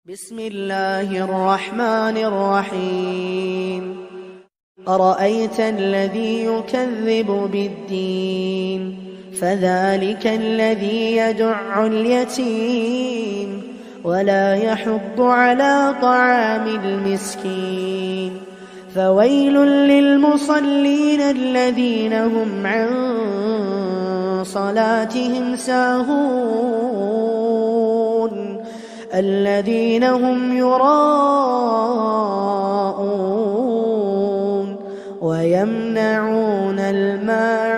بسم الله الرحمن الرحيم. أرأيت الذي يكذب بالدين فذلك الذي يدع اليتيم ولا يحض على طعام المسكين فويل للمصلين الذين هم عن صلاتهم ساهون الذين هم يراءون ويمنعون الماعون